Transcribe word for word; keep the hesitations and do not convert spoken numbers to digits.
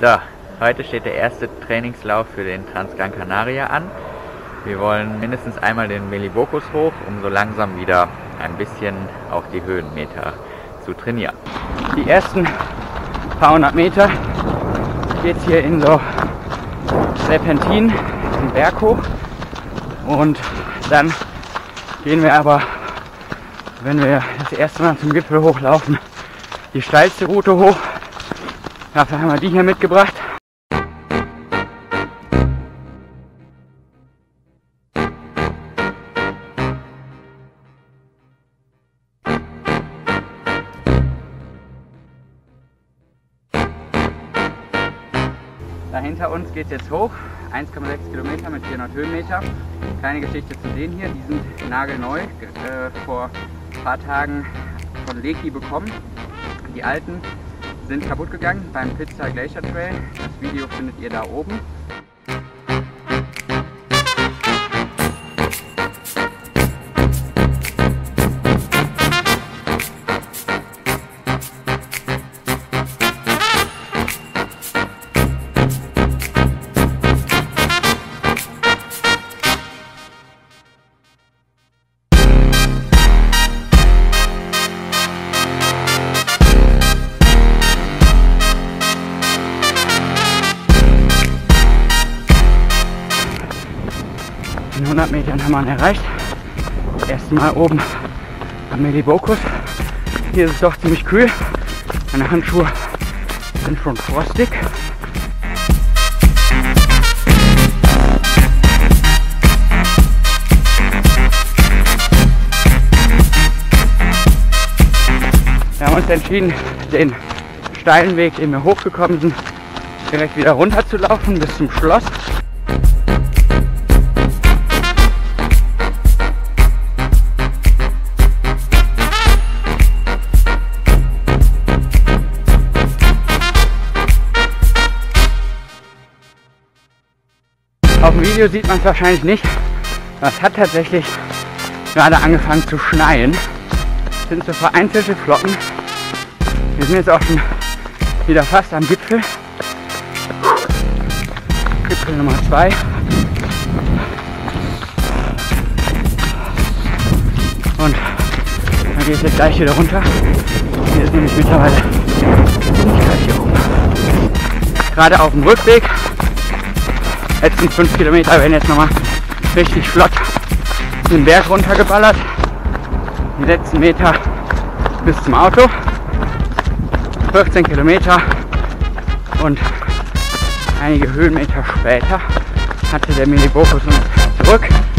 So, heute steht der erste Trainingslauf für den Transgran Canaria an. Wir wollen mindestens einmal den Melibokus hoch, um so langsam wieder ein bisschen auch die Höhenmeter zu trainieren. Die ersten paar hundert Meter geht es hier in so Serpentinen den Berg hoch und dann gehen wir aber, wenn wir das erste Mal zum Gipfel hochlaufen, die steilste Route hoch. Dafür haben wir die hier mitgebracht. Dahinter uns geht es jetzt hoch, eins Komma sechs Kilometer mit vierhundert Höhenmeter. Kleine Geschichte zu denen hier, die sind nagelneu, äh, vor ein paar Tagen von Leki bekommen. Die alten sind kaputt gegangen beim Pizza Glacier Trail. Das Video findet ihr da oben. In hundert Metern haben wir ihn erreicht. Erstmal oben am Melibokus. Hier ist es doch ziemlich kühl. Meine Handschuhe sind schon frostig. Wir haben uns entschieden, den steilen Weg, den wir hochgekommen sind, direkt wieder runter zu laufen bis zum Schloss. Auf dem Video sieht man es wahrscheinlich nicht, aber es hat tatsächlich gerade angefangen zu schneien. Es sind so vereinzelte Flocken. Wir sind jetzt auch schon wieder fast am Gipfel. Gipfel Nummer zwei. Und dann geht es jetzt gleich wieder runter. Hier ist nämlich mittlerweile ziemlich kalt hier oben. Gerade auf dem Rückweg. Letzten fünf Kilometer werden jetzt nochmal richtig flott den Berg runtergeballert. Die letzten Meter bis zum Auto. vierzehn Kilometer und einige Höhenmeter später hatte der Melibokus uns zurück.